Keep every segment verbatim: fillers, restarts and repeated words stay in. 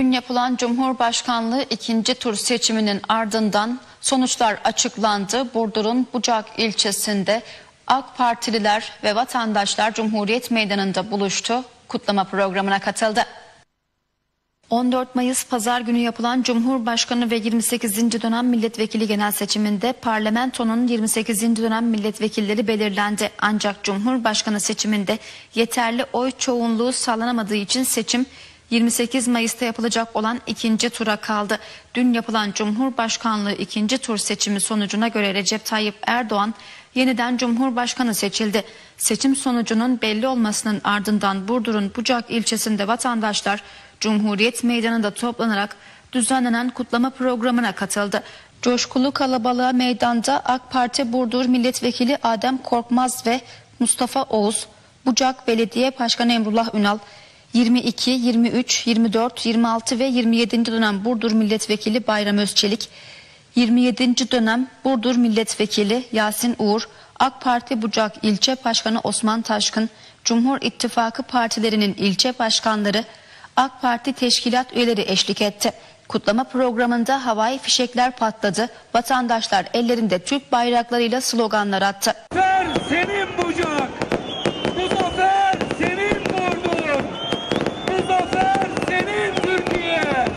Dün yapılan Cumhurbaşkanlığı ikinci tur seçiminin ardından sonuçlar açıklandı. Burdur'un Bucak ilçesinde AK Partililer ve vatandaşlar Cumhuriyet Meydanı'nda buluştu. Kutlama programına katıldı. on dört Mayıs Pazar günü yapılan Cumhurbaşkanı ve yirmi sekizinci dönem milletvekili genel seçiminde parlamentonun yirmi sekizinci dönem milletvekilleri belirlendi. Ancak Cumhurbaşkanı seçiminde yeterli oy çoğunluğu sağlanamadığı için seçim yirmi sekiz Mayıs'ta yapılacak olan ikinci tura kaldı. Dün yapılan Cumhurbaşkanlığı ikinci tur seçimi sonucuna göre Recep Tayyip Erdoğan yeniden Cumhurbaşkanı seçildi. Seçim sonucunun belli olmasının ardından Burdur'un Bucak ilçesinde vatandaşlar Cumhuriyet Meydanı'nda toplanarak düzenlenen kutlama programına katıldı. Coşkulu kalabalığa meydanda AK Parti Burdur Milletvekili Adem Korkmaz ve Mustafa Oğuz, Bucak Belediye Başkanı Emrullah Ünal, yirmi iki, yirmi üç, yirmi dört, yirmi altı ve yirmi yedinci dönem Burdur Milletvekili Bayram Özçelik, yirmi yedinci dönem Burdur Milletvekili Yasin Uğur, AK Parti Bucak İlçe Başkanı Osman Taşkın, Cumhur İttifakı partilerinin ilçe başkanları, AK Parti teşkilat üyeleri eşlik etti. Kutlama programında havai fişekler patladı. Vatandaşlar ellerinde Türk bayraklarıyla sloganlar attı. Zafer senin Bucak, bu zafer senin Burdur, bu zafer senin Türkiye.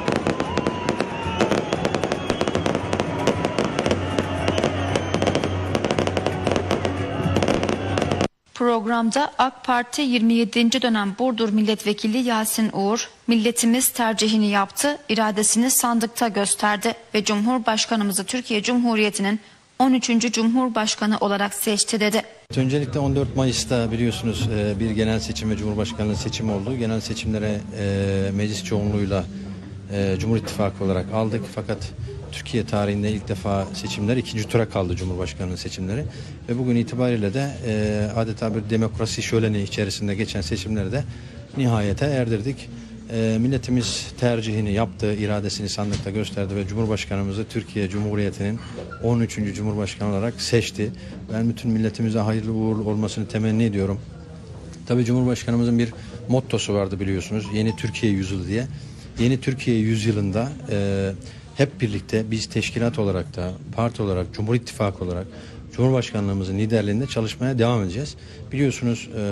Programda AK Parti yirmi yedinci dönem Burdur Milletvekili Yasin Uğur, milletimiz tercihini yaptı, iradesini sandıkta gösterdi ve Cumhurbaşkanımızı Türkiye Cumhuriyeti'nin on üçüncü Cumhurbaşkanı olarak seçti dedi. Öncelikle on dört Mayıs'ta biliyorsunuz bir genel seçim ve Cumhurbaşkanlığı seçimi oldu. Genel seçimlere meclis çoğunluğuyla Cumhur İttifakı olarak aldık. Fakat Türkiye tarihinde ilk defa seçimler ikinci tura kaldı, Cumhurbaşkanlığı seçimleri. Ve bugün itibariyle de e, adeta bir demokrasi şöleni içerisinde geçen seçimleri de nihayete erdirdik. E, milletimiz tercihini yaptı, iradesini sandıkta gösterdi ve Cumhurbaşkanımızı Türkiye Cumhuriyeti'nin on üçüncü Cumhurbaşkanı olarak seçti. Ben bütün milletimize hayırlı uğurlu olmasını temenni ediyorum. Tabii Cumhurbaşkanımızın bir mottosu vardı biliyorsunuz, Yeni Türkiye Yüzyılı diye. Yeni Türkiye Yüzyılı'nda e, hep birlikte biz teşkilat olarak da, parti olarak, Cumhur İttifakı olarak Cumhurbaşkanlığımızın liderliğinde çalışmaya devam edeceğiz. Biliyorsunuz e,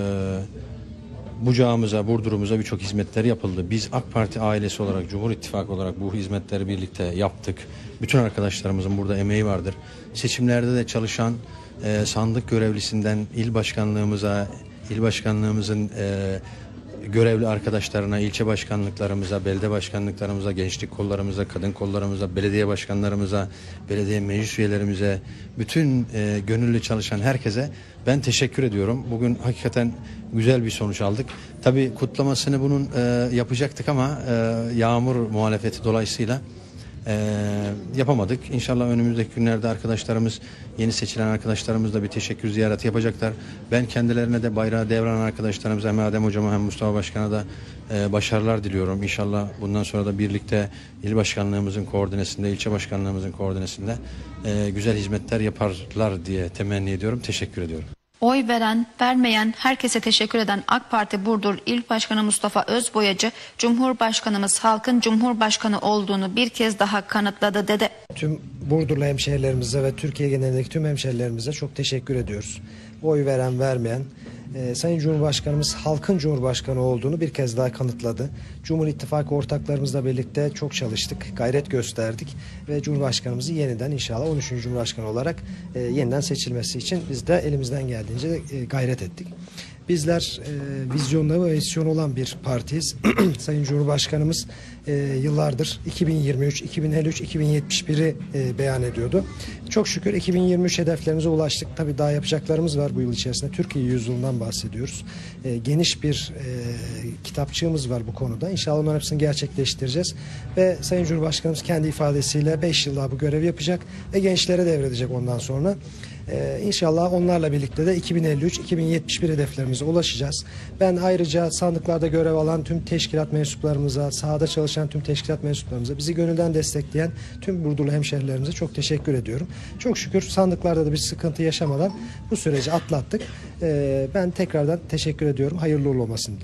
Bucağımıza, Burdur'umuza birçok hizmetler yapıldı. Biz AK Parti ailesi olarak, Cumhur İttifakı olarak bu hizmetleri birlikte yaptık. Bütün arkadaşlarımızın burada emeği vardır. Seçimlerde de çalışan e, sandık görevlisinden il başkanlığımıza, il başkanlığımızın e, görevli arkadaşlarına, ilçe başkanlıklarımıza, belediye başkanlıklarımıza, gençlik kollarımıza, kadın kollarımıza, belediye başkanlarımıza, belediye meclis üyelerimize, bütün e, gönüllü çalışan herkese ben teşekkür ediyorum. Bugün hakikaten güzel bir sonuç aldık. Tabii kutlamasını bunun e, yapacaktık ama e, yağmur muhalefeti dolayısıyla Ee, yapamadık. İnşallah önümüzdeki günlerde arkadaşlarımız, yeni seçilen arkadaşlarımız da bir teşekkür ziyareti yapacaklar. Ben kendilerine de bayrağı devralan arkadaşlarımıza, hem Adem Hocama hem Mustafa Başkan'a da e, başarılar diliyorum. İnşallah bundan sonra da birlikte il başkanlığımızın koordinesinde, ilçe başkanlığımızın koordinesinde e, güzel hizmetler yaparlar diye temenni ediyorum. Teşekkür ediyorum. Oy veren, vermeyen, herkese teşekkür eden AK Parti Burdur İl Başkanı Mustafa Özboyacı, Cumhurbaşkanımız halkın Cumhurbaşkanı olduğunu bir kez daha kanıtladı dedi. Tüm Burdurlu hemşehrilerimize ve Türkiye genelindeki tüm hemşehrilerimize çok teşekkür ediyoruz. Oy veren, vermeyen, e, Sayın Cumhurbaşkanımız halkın Cumhurbaşkanı olduğunu bir kez daha kanıtladı. Cumhur İttifakı ortaklarımızla birlikte çok çalıştık, gayret gösterdik ve Cumhurbaşkanımızı yeniden inşallah on üçüncü Cumhurbaşkanı olarak e, yeniden seçilmesi için biz de elimizden geldiğince e, gayret ettik. Bizler e, vizyonlu ve misyonu olan bir partiyiz. Sayın Cumhurbaşkanımız e, yıllardır iki bin yirmi üç, iki bin elli üç, iki bin yetmiş bir'i e, beyan ediyordu. Çok şükür iki bin yirmi üç hedeflerimize ulaştık. Tabii daha yapacaklarımız var bu yıl içerisinde. Türkiye yüzyılından bahsediyoruz. E, geniş bir e, kitapçığımız var bu konuda. İnşallah onların hepsini gerçekleştireceğiz. Ve Sayın Cumhurbaşkanımız kendi ifadesiyle beş yıl daha bu görevi yapacak ve gençlere devredecek ondan sonra. Ee, İnşallah onlarla birlikte de iki bin elli üç iki bin yetmiş bir hedeflerimize ulaşacağız. Ben ayrıca sandıklarda görev alan tüm teşkilat mensuplarımıza, sahada çalışan tüm teşkilat mensuplarımıza, bizi gönülden destekleyen tüm Burdurlu hemşehrilerimize çok teşekkür ediyorum. Çok şükür sandıklarda da bir sıkıntı yaşamadan bu süreci atlattık. Ee, ben tekrardan teşekkür ediyorum. Hayırlı uğurlu olmasını diliyorum.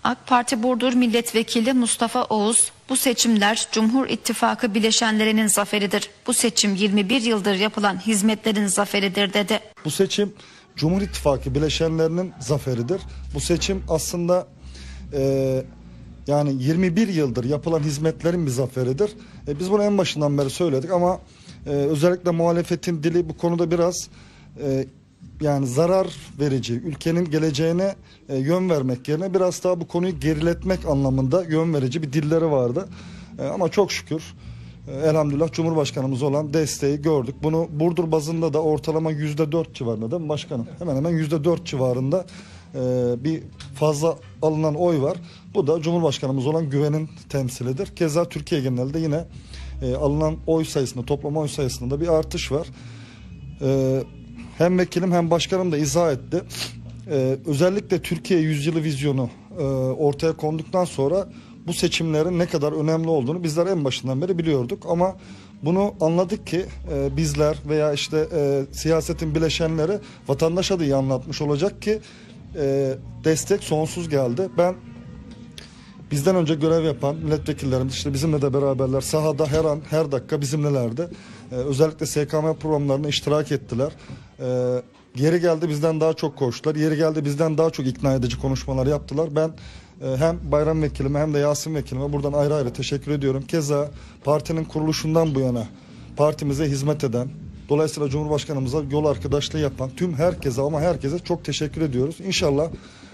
AK Parti Burdur Milletvekili Mustafa Oğuz, bu seçimler Cumhur İttifakı bileşenlerinin zaferidir. Bu seçim yirmi bir yıldır yapılan hizmetlerin zaferidir dedi. Bu seçim Cumhur İttifakı bileşenlerinin zaferidir. Bu seçim aslında e, yani yirmi bir yıldır yapılan hizmetlerin bir zaferidir. E, biz bunu en başından beri söyledik ama e, özellikle muhalefetin dili bu konuda biraz e, yani zarar verici, ülkenin geleceğine e, yön vermek yerine biraz daha bu konuyu geriletmek anlamında yön verici bir dilleri vardı. E, ama çok şükür e, elhamdülillah Cumhurbaşkanımız olan desteği gördük. Bunu Burdur bazında da ortalama yüzde dört civarında değil mi başkanım? Hemen hemen yüzde dört civarında e, bir fazla alınan oy var. Bu da Cumhurbaşkanımız olan güvenin temsilidir. Keza Türkiye genelinde yine e, alınan oy sayısında, toplam oy sayısında da bir artış var. E, Hem vekilim hem başkanım da izah etti. Ee, özellikle Türkiye yüzyılı vizyonu e, ortaya konduktan sonra bu seçimlerin ne kadar önemli olduğunu bizler en başından beri biliyorduk. Ama bunu anladık ki e, bizler veya işte e, siyasetin bileşenleri vatandaşa da iyi anlatmış olacak ki e, destek sonsuz geldi. Ben bizden önce görev yapan milletvekillerimiz işte bizimle de beraberler sahada her an her dakika bizimlelerdi. Ee, özellikle S K M programlarına iştirak ettiler. Ee, yeri geldi bizden daha çok koştular. Yeri geldi bizden daha çok ikna edici konuşmalar yaptılar. Ben e, hem Bayram Vekilime hem de Yasin Vekilime buradan ayrı ayrı teşekkür ediyorum. Keza partinin kuruluşundan bu yana partimize hizmet eden, dolayısıyla Cumhurbaşkanımıza yol arkadaşlığı yapan tüm herkese ama herkese çok teşekkür ediyoruz. İnşallah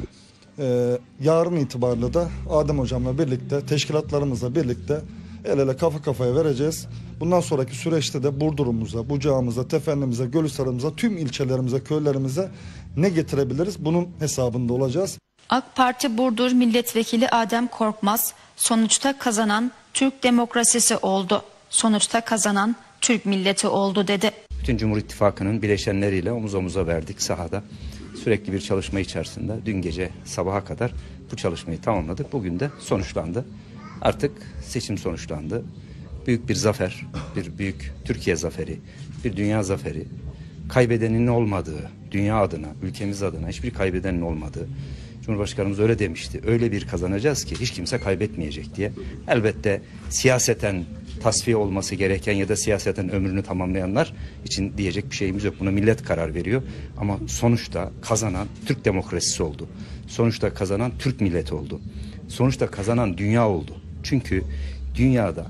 Ee, yarın itibariyle de Adem Hocam'la birlikte, teşkilatlarımızla birlikte el ele kafa kafaya vereceğiz. Bundan sonraki süreçte de Burdur'umuza, Bucağımıza, Tefenli'mize, Gölhisar'ımıza, tüm ilçelerimize, köylerimize ne getirebiliriz? Bunun hesabında olacağız. AK Parti Burdur Milletvekili Adem Korkmaz, sonuçta kazanan Türk demokrasisi oldu. Sonuçta kazanan Türk milleti oldu dedi. Bütün Cumhur İttifakı'nın bileşenleriyle omuz omuza verdik sahada. Sürekli bir çalışma içerisinde dün gece sabaha kadar bu çalışmayı tamamladık. Bugün de sonuçlandı. Artık seçim sonuçlandı. Büyük bir zafer, bir büyük Türkiye zaferi, bir dünya zaferi. Kaybedenin olmadığı, dünya adına, ülkemiz adına hiçbir kaybedenin olmadığı. Cumhurbaşkanımız öyle demişti. Öyle bir kazanacağız ki hiç kimse kaybetmeyecek diye. Elbette siyaseten tasfiye olması gereken ya da siyaseten ömrünü tamamlayanlar için diyecek bir şeyimiz yok. Buna millet karar veriyor. Ama sonuçta kazanan Türk demokrasisi oldu. Sonuçta kazanan Türk milleti oldu. Sonuçta kazanan dünya oldu. Çünkü dünyada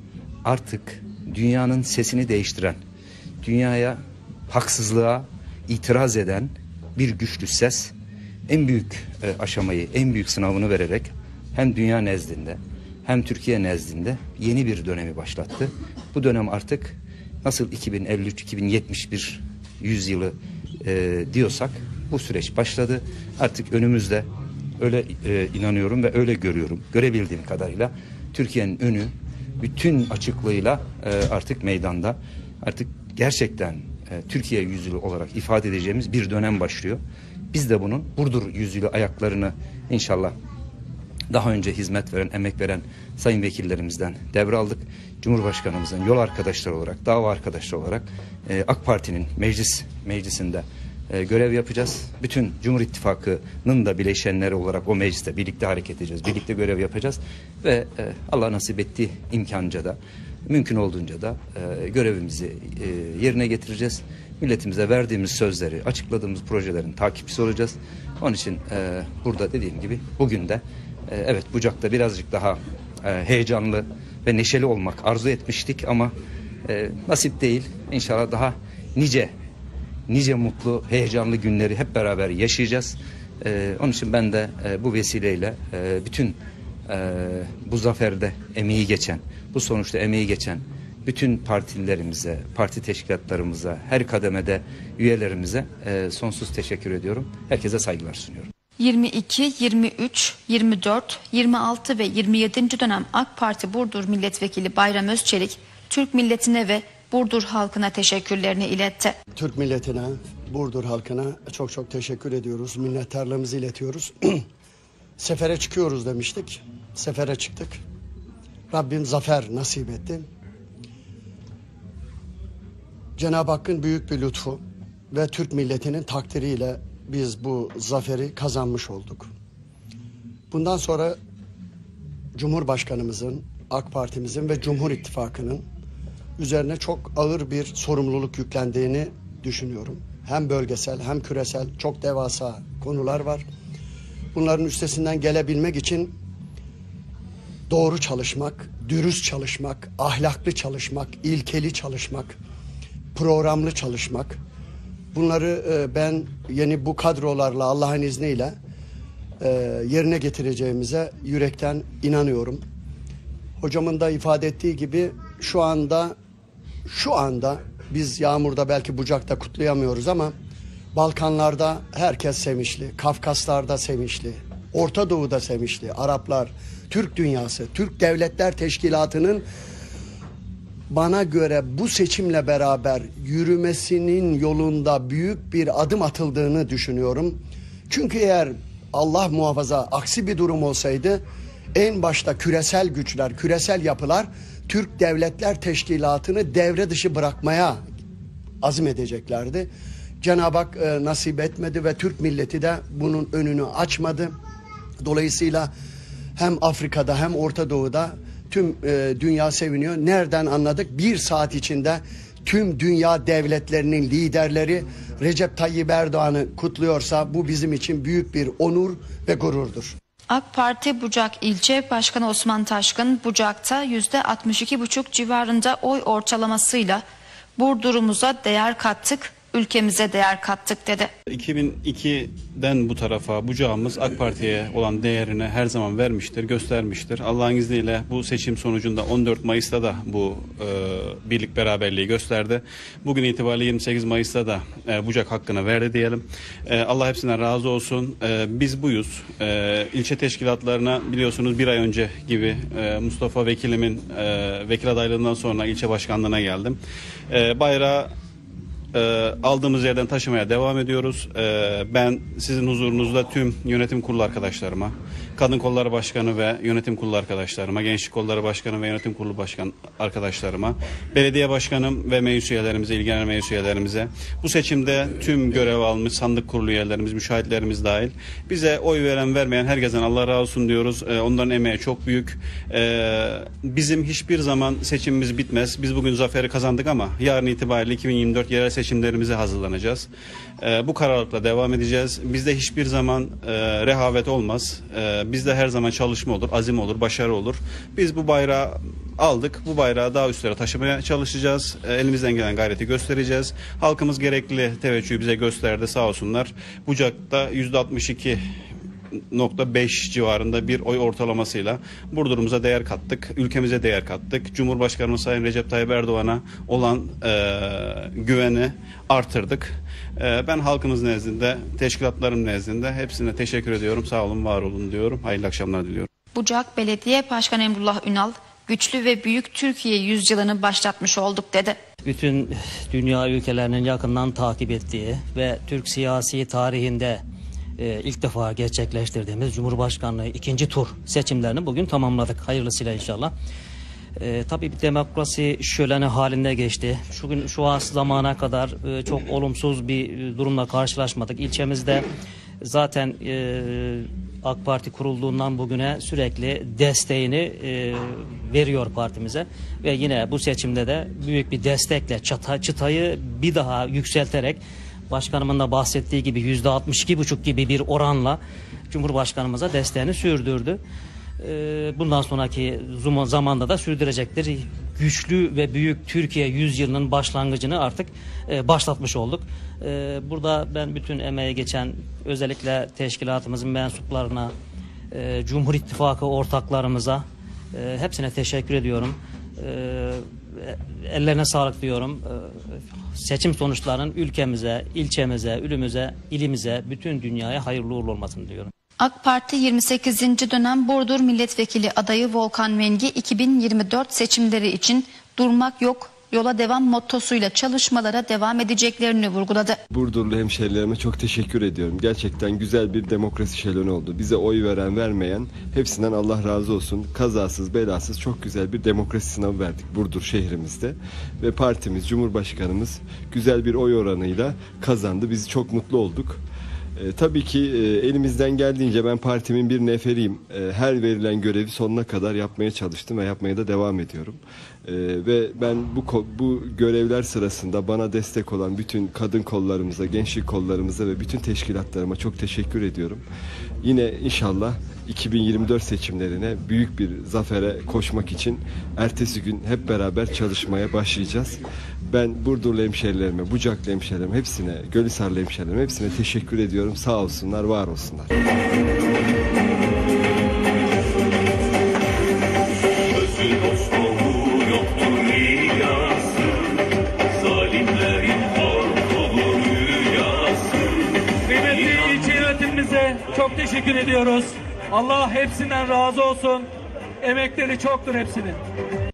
artık dünyanın sesini değiştiren, dünyaya haksızlığa itiraz eden bir güçlü ses en büyük e, aşamayı, en büyük sınavını vererek hem dünya nezdinde hem Türkiye nezdinde yeni bir dönemi başlattı. Bu dönem artık nasıl iki bin elli üç iki bin yetmiş bir yüzyılı e, diyorsak bu süreç başladı. Artık önümüzde öyle e, inanıyorum ve öyle görüyorum. Görebildiğim kadarıyla Türkiye'nin önü bütün açıklığıyla e, artık meydanda. Artık gerçekten e, Türkiye yüzyılı olarak ifade edeceğimiz bir dönem başlıyor. Biz de bunun Burdur yüzyılı ayaklarını inşallah daha önce hizmet veren, emek veren sayın vekillerimizden devraldık. Cumhurbaşkanımızın yol arkadaşları olarak, dava arkadaşları olarak e, AK Parti'nin meclis meclisinde e, görev yapacağız. Bütün Cumhur İttifakı'nın da bileşenleri olarak o mecliste birlikte hareket edeceğiz, birlikte görev yapacağız ve e, Allah nasip ettiği imkanca da mümkün olduğunca da e, görevimizi e, yerine getireceğiz. Milletimize verdiğimiz sözleri, açıkladığımız projelerin takipçisi olacağız. Onun için e, burada dediğim gibi bugün de e, evet Bucak'ta birazcık daha e, heyecanlı ve neşeli olmak arzu etmiştik ama e, nasip değil. İnşallah daha nice nice mutlu, heyecanlı günleri hep beraber yaşayacağız. E, onun için ben de e, bu vesileyle e, bütün e, bu zaferde emeği geçen, bu sonuçta emeği geçen bütün partilerimize, parti teşkilatlarımıza, her kademede üyelerimize e, sonsuz teşekkür ediyorum. Herkese saygılar sunuyorum. yirmi iki, yirmi üç, yirmi dört, yirmi altı ve yirmi yedinci dönem AK Parti Burdur Milletvekili Bayram Özçelik, Türk milletine ve Burdur halkına teşekkürlerini iletti. Türk milletine, Burdur halkına çok çok teşekkür ediyoruz. Minnettarlığımızı iletiyoruz. Sefere çıkıyoruz demiştik. Sefere çıktık. Rabbim zafer nasip etti. Cenab-ı Hakk'ın büyük bir lütfu ve Türk milletinin takdiriyle biz bu zaferi kazanmış olduk. Bu Bundan sonra Cumhurbaşkanımızın, AK Parti'mizin ve Cumhur İttifakı'nın üzerine çok ağır bir sorumluluk yüklendiğini düşünüyorum. Hem bölgesel hem küresel çok devasa konular var. Bunların üstesinden gelebilmek için doğru çalışmak, dürüst çalışmak, ahlaklı çalışmak, ilkeli çalışmak, programlı çalışmak. Bunları ben yeni bu kadrolarla Allah'ın izniyle yerine getireceğimize yürekten inanıyorum. Hocamın da ifade ettiği gibi şu anda şu anda biz Yağmur'da belki Bucak'ta kutlayamıyoruz ama Balkanlarda herkes sevinçli, Kafkaslar'da sevinçli, Orta Doğu'da sevinçli, Araplar, Türk dünyası, Türk Devletler Teşkilatı'nın bana göre bu seçimle beraber yürümesinin yolunda büyük bir adım atıldığını düşünüyorum. Çünkü eğer Allah muhafaza aksi bir durum olsaydı en başta küresel güçler, küresel yapılar Türk Devletler Teşkilatı'nı devre dışı bırakmaya azim edeceklerdi. Cenab-ı Hak e, nasip etmedi ve Türk milleti de bunun önünü açmadı. Dolayısıyla hem Afrika'da hem Orta Doğu'da tüm e, dünya seviniyor. Nereden anladık? Bir saat içinde tüm dünya devletlerinin liderleri Recep Tayyip Erdoğan'ı kutluyorsa bu bizim için büyük bir onur ve gururdur. AK Parti Bucak İlçe Başkanı Osman Taşkın, Bucak'ta yüzde altmış iki buçuk civarında oy ortalamasıyla Burdur'umuza değer kattık, ülkemize değer kattık dedi. iki bin ikiden bu tarafa Bucağımız AK Parti'ye olan değerini her zaman vermiştir, göstermiştir. Allah'ın izniyle bu seçim sonucunda on dört Mayıs'ta da bu e, birlik beraberliği gösterdi. Bugün itibariyle yirmi sekiz Mayıs'ta da e, Bucak hakkını verdi diyelim. E, Allah hepsinden razı olsun. E, biz buyuz. E, ilçe teşkilatlarına biliyorsunuz bir ay önce gibi e, Mustafa Vekilimin e, vekil adaylığından sonra ilçe başkanlığına geldim. E, bayrağı E, aldığımız yerden taşımaya devam ediyoruz. E, ben sizin huzurunuzda tüm yönetim kurulu arkadaşlarıma, Kadın Kolları Başkanı ve yönetim kurulu arkadaşlarıma, Gençlik Kolları Başkanı ve yönetim kurulu başkan arkadaşlarıma, belediye başkanım ve meclis üyelerimize, ilgilenen meclis üyelerimize, bu seçimde tüm görev almış sandık kurulu üyelerimiz, müşahitlerimiz dahil, bize oy veren vermeyen herkesten Allah razı olsun diyoruz. E, onların emeği çok büyük. E, bizim hiçbir zaman seçimimiz bitmez. Biz bugün zaferi kazandık ama yarın itibariyle iki bin yirmi dört yerel seçimlerimize hazırlanacağız. E, bu kararlılıkla devam edeceğiz. Bizde hiçbir zaman e, rehavet olmaz. E, bizde her zaman çalışma olur, azim olur, başarı olur. Biz bu bayrağı aldık. Bu bayrağı daha üstlere taşımaya çalışacağız. E, elimizden gelen gayreti göstereceğiz. Halkımız gerekli teveccühü bize gösterdi, sağ olsunlar. Bucak'ta yüzde altmış iki nokta beş civarında bir oy ortalamasıyla Burdur'umuza değer kattık, ülkemize değer kattık. Cumhurbaşkanımız Sayın Recep Tayyip Erdoğan'a olan e, güveni artırdık. E, ben halkımız nezdinde, teşkilatlarım nezdinde hepsine teşekkür ediyorum. Sağ olun, var olun diyorum. Hayırlı akşamlar diliyorum. Bucak Belediye Başkanı Emrullah Ünal, güçlü ve büyük Türkiye yüzyılını başlatmış olduk dedi. Bütün dünya ülkelerinin yakından takip ettiği ve Türk siyasi tarihinde e, ilk defa gerçekleştirdiğimiz Cumhurbaşkanlığı ikinci tur seçimlerini bugün tamamladık. Hayırlısıyla inşallah. E, tabii bir demokrasi şöleni halinde geçti. Şu gün şu an zamana kadar e, çok olumsuz bir durumla karşılaşmadık. İlçemizde zaten e, AK Parti kurulduğundan bugüne sürekli desteğini e, veriyor partimize ve yine bu seçimde de büyük bir destekle çata, çıtayı bir daha yükselterek başkanımın da bahsettiği gibi yüzde altmış iki buçuk gibi bir oranla Cumhurbaşkanımıza desteğini sürdürdü. Bundan sonraki zamanda da sürdürecektir. Güçlü ve büyük Türkiye yüzyılının başlangıcını artık başlatmış olduk. Burada ben bütün emeği geçen özellikle teşkilatımızın mensuplarına, Cumhur İttifakı ortaklarımıza hepsine teşekkür ediyorum. Ellerine sağlık diyorum. Seçim sonuçlarının ülkemize, ilçemize, ülümüze, ilimize, bütün dünyaya hayırlı uğurlu olmasını diliyorum. AK Parti yirmi sekizinci dönem Burdur Milletvekili adayı Volkan Mengi iki bin yirmi dört seçimleri için durmak yok, yola devam mottosuyla çalışmalara devam edeceklerini vurguladı. Burdurlu hemşehrilerime çok teşekkür ediyorum. Gerçekten güzel bir demokrasi şöleni oldu. Bize oy veren vermeyen hepsinden Allah razı olsun. Kazasız belasız çok güzel bir demokrasi sınavı verdik Burdur şehrimizde. Ve partimiz, Cumhurbaşkanımız güzel bir oy oranıyla kazandı. Biz çok mutlu olduk. E, tabii ki e, elimizden geldiğince ben partimin bir neferiyim. E, her verilen görevi sonuna kadar yapmaya çalıştım ve yapmaya da devam ediyorum. E, ve ben bu bu görevler sırasında bana destek olan bütün kadın kollarımıza, gençlik kollarımıza ve bütün teşkilatlarıma çok teşekkür ediyorum. Yine inşallah iki bin yirmi dört seçimlerine büyük bir zafere koşmak için ertesi gün hep beraber çalışmaya başlayacağız. Ben Burdurlu hemşerilerime, Bucaklı hemşerilerime, hepsine, Gölhisarlı hemşerilerime hepsine teşekkür ediyorum. Sağ olsunlar, var olsunlar. Kıymetli ilçe yönetimimize çok teşekkür ediyoruz. Allah hepsinden razı olsun. Emekleri çoktur hepsinin.